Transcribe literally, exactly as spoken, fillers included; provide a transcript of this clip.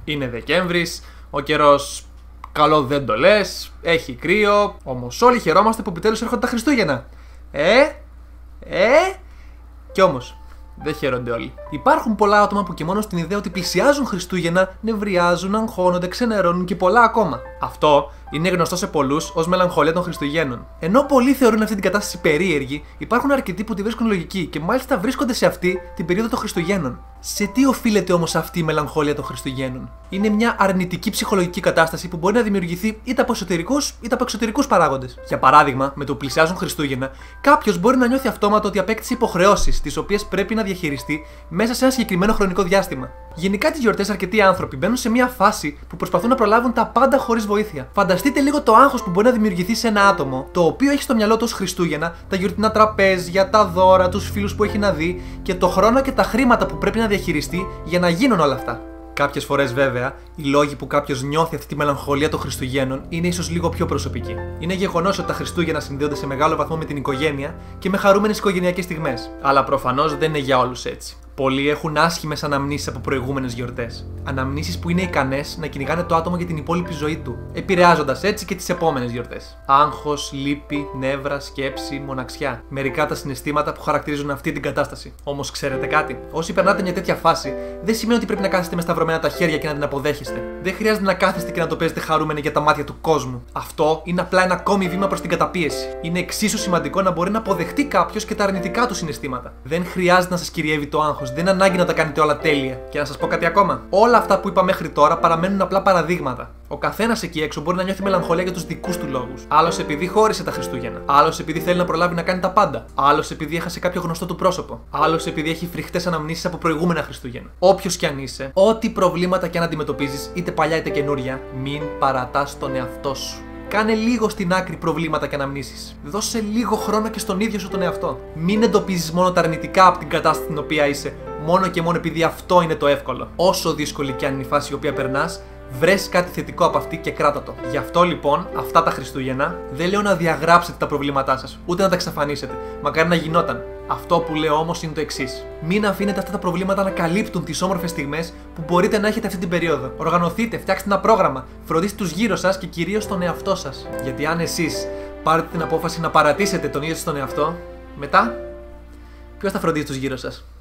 Είναι Δεκέμβρης, ο καιρός καλό δεν το λες, έχει κρύο, όμως όλοι χαιρόμαστε που επιτέλους έρχονται τα Χριστούγεννα. Ε, ε, κι όμως δεν χαίρονται όλοι. Υπάρχουν πολλά άτομα που και μόνο στην ιδέα ότι πλησιάζουν Χριστούγεννα νευριάζουν, αγχώνονται, ξενερώνουν και πολλά ακόμα. Αυτό είναι γνωστό σε πολλούς ως μελαγχολία των Χριστουγέννων. Ενώ πολλοί θεωρούν αυτή την κατάσταση περίεργη, υπάρχουν αρκετοί που τη βρίσκουν λογική και μάλιστα βρίσκονται σε αυτή την περίοδο των Χριστουγέννων. Σε τι οφείλεται όμως αυτή η μελαγχολία των Χριστουγέννων? Είναι μια αρνητική ψυχολογική κατάσταση που μπορεί να δημιουργηθεί είτε από εσωτερικούς είτε από εξωτερικούς παράγοντες. Για παράδειγμα, με το που πλησιάζουν Χριστούγεννα, κάποιος μπορεί να νιώθει αυτόματα ότι απέκτησε υποχρεώσεις, τις οποίες πρέπει να διαχειριστεί μέσα σε ένα συγκεκριμένο χρονικό διάστημα. Γενικά τις γιορτές αρκετοί άνθρωποι μπαίνουν σε μια φάση που προσπαθούν να προλάβουν τα πάντα χωρίς βοήθεια. Φανταστείτε λίγο το άγχος που μπορεί να δημιουργηθεί σε ένα άτομο, το οποίο έχει στο μυαλό του ως Χριστούγεννα, τα γιορτινά τραπέζια, τα δώρα, τους φίλους που έχει να δει και το χρόνο και τα χρήματα που πρέπει να διαχειριστεί για να γίνουν όλα αυτά. Κάποιες φορές, βέβαια, οι λόγοι που κάποιος νιώθει αυτή τη μελαγχολία των Χριστουγέννων είναι ίσως λίγο πιο προσωπικοί. Είναι γεγονός ότι τα Χριστούγεννα συνδέονται σε μεγάλο βαθμό με την οικογένεια και με χαρούμενες οικογενειακές στιγμές. Αλλά προφανώς δεν είναι για όλους έτσι. Πολλοί έχουν άσχημες αναμνήσεις από προηγούμενες γιορτές. Αναμνήσεις που είναι ικανές να κυνηγάνε το άτομο για την υπόλοιπη ζωή του, επηρεάζοντας έτσι και τις επόμενες γιορτές. Άγχος, λύπη, νεύρα, σκέψη, μοναξιά. Μερικά τα συναισθήματα που χαρακτηρίζουν αυτή την κατάσταση. Όμως ξέρετε κάτι? Όσοι περνάτε μια τέτοια φάση, δεν σημαίνει ότι πρέπει να κάθεστε με σταυρωμένα τα χέρια και να την αποδέχεστε. Δεν χρειάζεται να κάθεστε και να το παίζετε χαρούμενοι για τα μάτια του κόσμου. Αυτό είναι απλά ένα ακόμη βήμα προς την καταπίεση. Είναι εξίσου σημαντικό να μπορεί να αποδεχτεί κάποιος και τα αρνητικά του συναισθήματα. Δεν χρειάζεται να σας κυριεύει το άγχος. Δεν είναι ανάγκη να τα κάνετε όλα τέλεια. Και να σας πω κάτι ακόμα. Όλα αυτά που είπα μέχρι τώρα παραμένουν απλά παραδείγματα. Ο καθένας εκεί έξω μπορεί να νιώθει μελαγχολία για τους δικούς του λόγους. Άλλος επειδή χώρισε τα Χριστούγεννα. Άλλος επειδή θέλει να προλάβει να κάνει τα πάντα. Άλλος επειδή έχασε κάποιο γνωστό του πρόσωπο. Άλλος επειδή έχει φρικτές αναμνήσεις από προηγούμενα Χριστούγεννα. Όποιος κι αν είσαι, ό,τι προβλήματα κι αν αντιμετωπίζεις, είτε παλιά είτε καινούρια, μην παρατάς τον εαυτό σου. Κάνε λίγο στην άκρη προβλήματα και αναμνήσεις. Δώσε λίγο χρόνο και στον ίδιο σου τον εαυτό. Μην εντοπίζεις μόνο τα αρνητικά από την κατάσταση στην οποία είσαι, μόνο και μόνο επειδή αυτό είναι το εύκολο. Όσο δύσκολη κι αν είναι η φάση η οποία περνάς, βρες κάτι θετικό από αυτή και κράτα το. Γι' αυτό λοιπόν, αυτά τα Χριστούγεννα, δεν λέω να διαγράψετε τα προβλήματά σας, ούτε να τα εξαφανίσετε. Μακάρι να γινόταν. Αυτό που λέω όμως είναι το εξής. Μην αφήνετε αυτά τα προβλήματα να καλύπτουν τις όμορφες στιγμές που μπορείτε να έχετε αυτή την περίοδο. Οργανωθείτε, φτιάξτε ένα πρόγραμμα, φροντίστε τους γύρω σας και κυρίως τον εαυτό σας. Γιατί αν εσείς πάρετε την απόφαση να παρατήσετε τον ίδιο σας τον εαυτό, μετά, ποιος θα φροντίσει τους γύρω σας?